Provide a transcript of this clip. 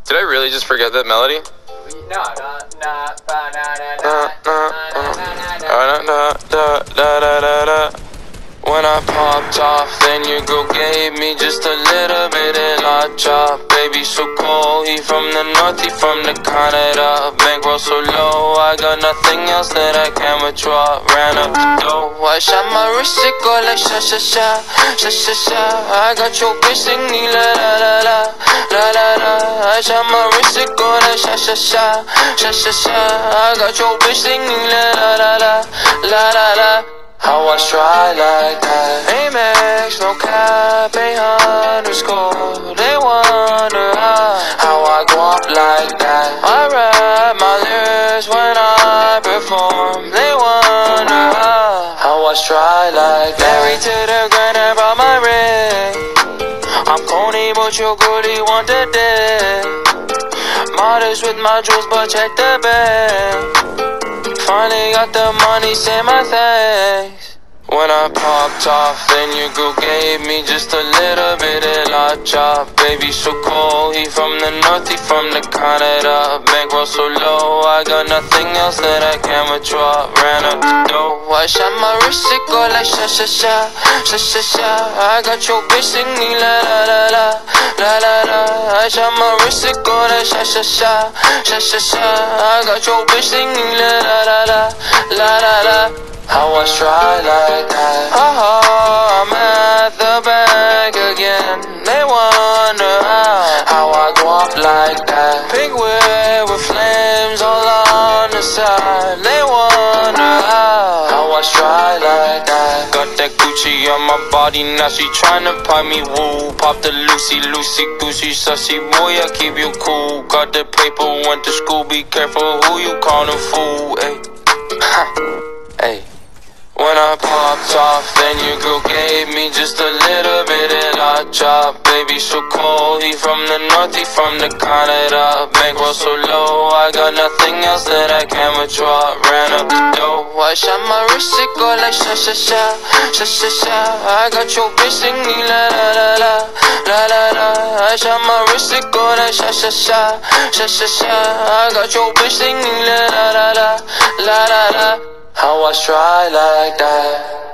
Did I really just forget that melody? When I popped off, then your girl gave me just a little bit of la chop. Baby so cold, he from the north, he from the Canada. Bankroll so low, I got nothing else that I can withdraw. Ran up the dough, I shot my wrist, it go like sha sha sha, sha sha sha. I got your bitch singing la la la la, la la la. I shot my wrist, it go like sha sha sha, sha sha sha. I got your bitch singing la la la la, la la la. How I try like that? Amex, no cap, _. They wonder how I go up like that. I rap my lyrics when I perform. They wonder how I try like that. Married to the grind, I brought my ring. I'm corny, but your goodie want the dick. Modest with my jewels, but check the bag. Finally got the money, say my thanks. When I popped off, then your girl gave me just a little bit of la chop. Baby so cold, he from the north, he from the Canada. Bankroll so low, I got nothing else that I can withdraw. Ran up the dough, I shot my wrist, it go like sha sha sha, sha sha sha. I got your bitch singing la la la la, la la la. I shot my wrist, it go like sha sha sha, sha sha sha. I got your bitch singing la la la la, la la la. How I try like that? I'm at the bank again. They wonder how I go up like that. Pink whip with flames all on the side. They wonder how I try like that. Got that Gucci on my body, now she tryna pop me woo. Pop the Lucy, Lucy, Goosey, sussy boy, I keep you cool. Got the paper, went to school, be careful who you callin' fool. Ayy, ayy. When I popped off, then your girl gave me just a little bit of la chop. Baby so cold, he from the north, he from the Canada. Bankroll so low, I got nothing else that I can withdraw. Ran up the dough, I shot my wrist, it go like sha sha sha, sha sha sha. I got your bitch singing la la la la, la la la. I shot my wrist, it go like sha sha sha, sha sha sha. I got your bitch singing la la la la, la la la. How I try like that?